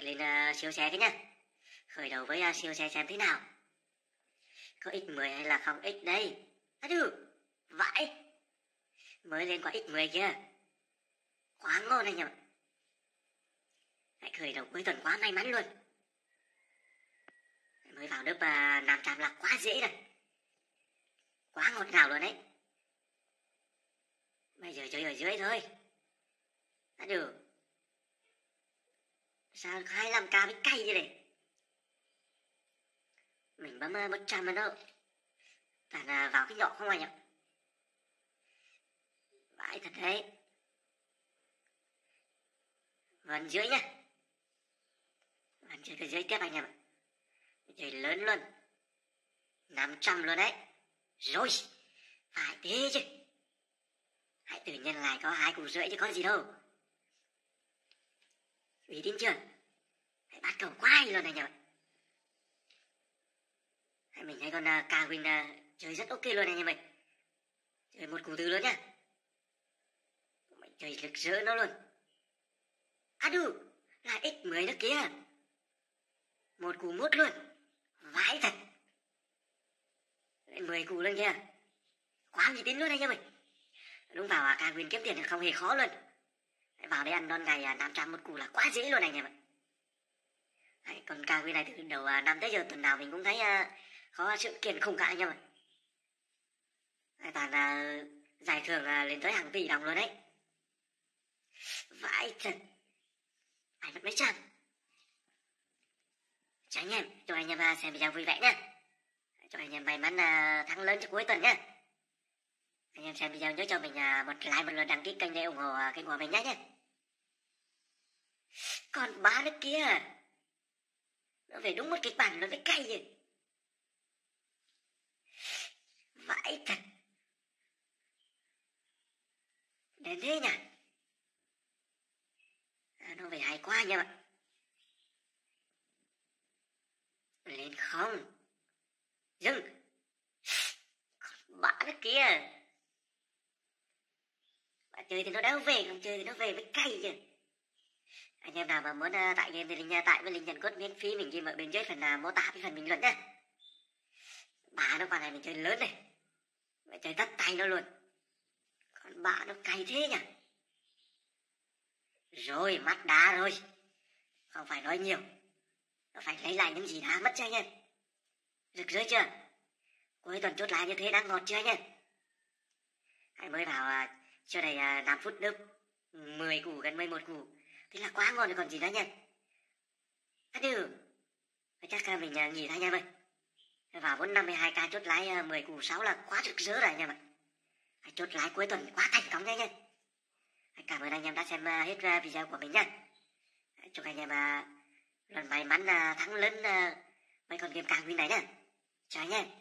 lên siêu xe cái nhá. Khởi đầu với siêu xe xem thế nào. Có X10 hay là không X đây? Vãi. Mới lên quả X10 kia. Quá ngon anh nhỉ. Lại khởi đầu cuối tuần quá may mắn luôn. Mới vào lớp 500 là quá dễ rồi. Quá ngọt ngào luôn đấy. Bây giờ chơi ở dưới thôi. Sao 25k mới cay như này. Mình bấm 100 rồi đâu. Toàn vào cái nhỏ không anh ạ. Vãi thật đấy. Vẫn dưới nhá. Vẫn chơi cái dưới tiếp anh em ạ. Chơi lớn luôn. 500 luôn đấy. Rồi. Phải thế chứ. Hãy tự nhiên lại có 2,5 củ chứ có gì đâu. Uy tín chưa? Hãy bắt cầu quay luôn anh em ạ. Mình thấy con Kawin chơi rất ok luôn anh em ơi. Chơi 1 củ từ luôn nhá. Mình chơi rực rỡ nó luôn. Là X10 đó kìa. 1 củ 1 luôn. Vãi thật. 10 củ luôn kìa. Quá uy tín luôn anh em ơi. Đúng vào Kawin kiếm tiền không hề khó luôn. Vào đây ăn đòn ngày 500 1 củ là quá dễ luôn anh em ạ. Còn Kawin này từ đầu năm tới giờ tuần nào mình cũng thấy có sự kiện khủng cả anh em ạ. Toàn giải thưởng lên tới hàng tỷ đồng luôn đấy. Vãi thật. Phải mất mấy trăm. Chào anh em, cho anh em xem video vui vẻ nha. Cho anh em may mắn thắng lớn cho cuối tuần nhá. Anh em xem video nhớ cho mình một like, một lượt đăng ký kênh để ủng hộ kênh của mình nhé. Còn bá nữa kia. Nó về đúng một kịch bản nó phải cay rồi. Vãi thật. Đến thế nhỉ. Nó về hay quá anh em ạ. Lên không. Dừng. Còn bá nữa kia. Bạn chơi thì nó đéo về, không chơi thì nó về mới cay chứ. Anh em nào mà muốn tải game thì link tải với link nhận code miễn phí mình ghi ở bên dưới phần mô tả với phần bình luận nhá. Bà nó con này mình chơi lớn này. Mình chơi tắt tay nó luôn. Còn bà nó cay thế nhỉ. Rồi, mắt đá rồi. Không phải nói nhiều. Nó phải lấy lại những gì đã mất cho anh em. Rực rỡ chưa? Cuối tuần chốt lại như thế đã ngọt chưa anh em? Hãy mới vào chưa đầy 5 phút nữa. 10 củ gần 11 củ. Thế là quá ngon rồi còn gì nữa nha. Chắc mình nghỉ thôi anh em ơi. Vào 452k chốt lái 10 củ 6 là quá rực rỡ rồi anh em ạ. Chốt lái cuối tuần quá thành công nha. Cảm ơn anh em đã xem hết video của mình nha. Chúc anh em lần may mắn thắng lớn mấy con game Kawin này nhá. Chào anh em.